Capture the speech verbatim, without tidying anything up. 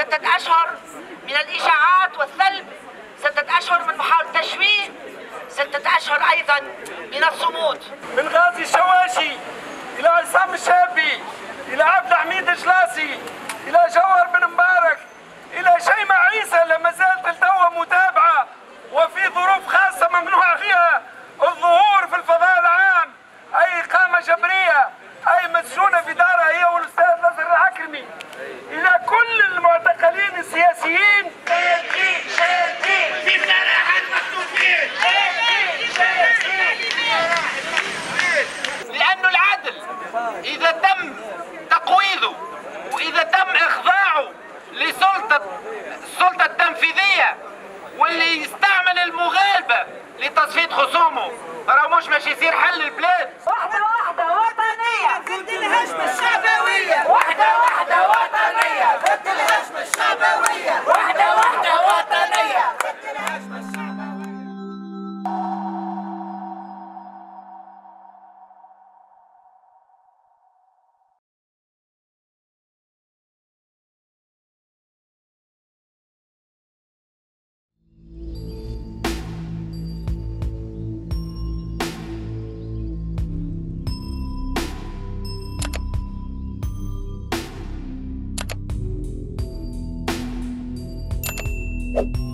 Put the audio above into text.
ستة أشهر من الإشاعات والسلب، ستة أشهر من محاولة التشويه، ستة أشهر أيضا من الصمود. من غازي الشواشي إلى عصام الشابي إلى عبد الحميد الجلاسي إلى جوهر بن مبارك إلى شيماء عيسى لما زالت التوى متابعة وفي ظروف خاصة ممنوع فيها الظهور في الفضاء العام، أي إقامة جبرية، أي مسجونة في دارها هي والأستاذ نصر العكرمي. إلى كل المعتقلين السياسيين شاهدين شاهدين في سراح المخطوفين، لأنه العدل إذا تم تقويضه وإذا تم إخضاعه لسلطة السلطة التنفيذية واللي يستعمل المغالبة لتصفية خصومه، راه مش ماشي يصير حل البلاد. واحدة واحدة وطنية ضد الهجمة الشعبوية، واحدة واحدة وطنية ضد الهجمة الشعبوية، واحدة واحدة وطنية. ضد الهجمة الشعبوية. you